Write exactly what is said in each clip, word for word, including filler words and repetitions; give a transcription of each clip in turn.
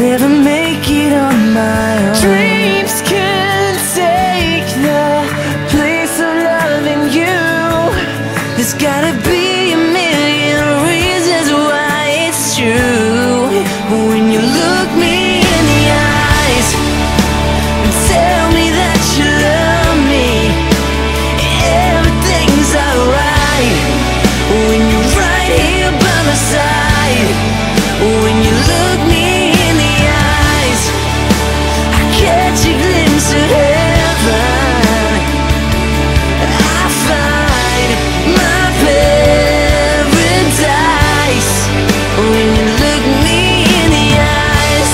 never make it on my own. Dreams can take the place of loving you. There's gotta be a million reasons why it's true. When you look me in the eyes and tell me that you love me, everything's alright. When you're right here by my side, when you look me in the eyes, I catch a glimpse of heaven. I find my paradise when you look me in the eyes.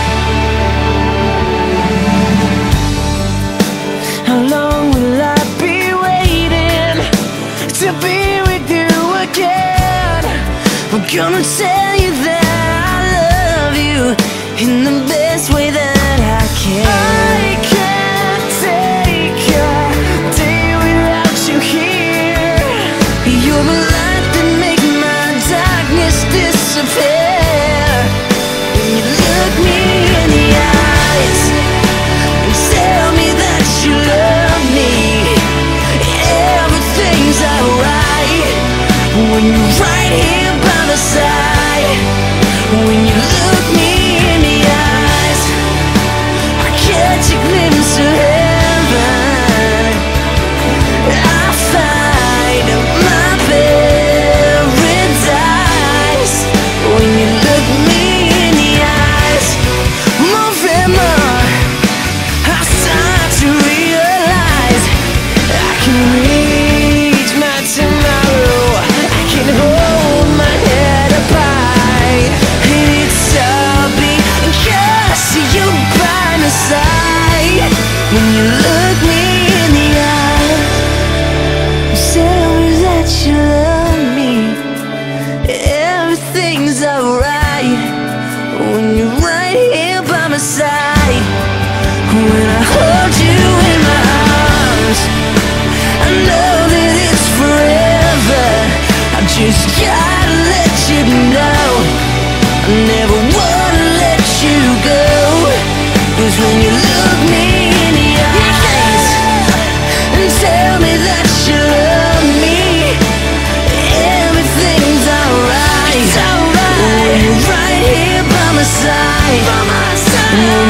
How long will I be waiting to be with you again? I'm gonna tell you that I love you in the best way that I can. I can't take a day without you here. You're the light that makes my darkness disappear. When you look me in the eyes and tell me that you love me, everything's alright. When you're right here by my side, when you look me in the eyes, I catch a glimpse of heaven. I find my paradise when you look me in the eyes. More and more I start to realize I can reach my tomorrow. I can hold my head up high, and it's all because you're by my side. When you look me in the eyes, tell me that you love me, everything's alright. When you're right here by my side, when I hold you in my arms, I know that it's forever. I just gotta let you know I never wanna let you go. 'Cause when you look me in the eyes and tell me that you love me, everything's alright. When you're right here by my side,